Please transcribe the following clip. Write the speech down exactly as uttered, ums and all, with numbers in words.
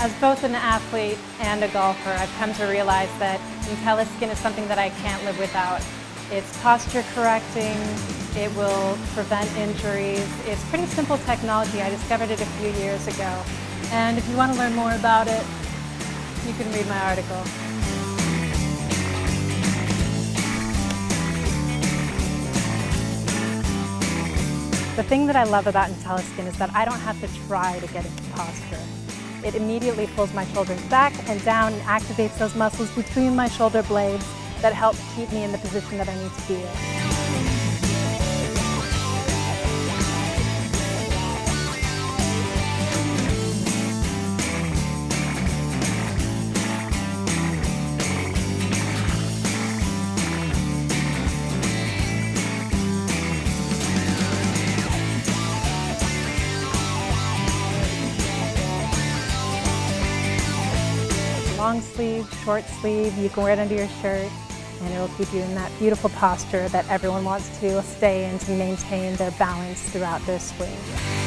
As both an athlete and a golfer, I've come to realize that IntelliSkin is something that I can't live without. It's posture correcting, it will prevent injuries. It's pretty simple technology. I discovered it a few years ago. And if you want to learn more about it, you can read my article. The thing that I love about IntelliSkin is that I don't have to try to get into posture. It immediately pulls my shoulders back and down and activates those muscles between my shoulder blades that help keep me in the position that I need to be in. Long sleeve, short sleeve, you can wear it under your shirt and it'll keep you in that beautiful posture that everyone wants to stay in to maintain their balance throughout their swing.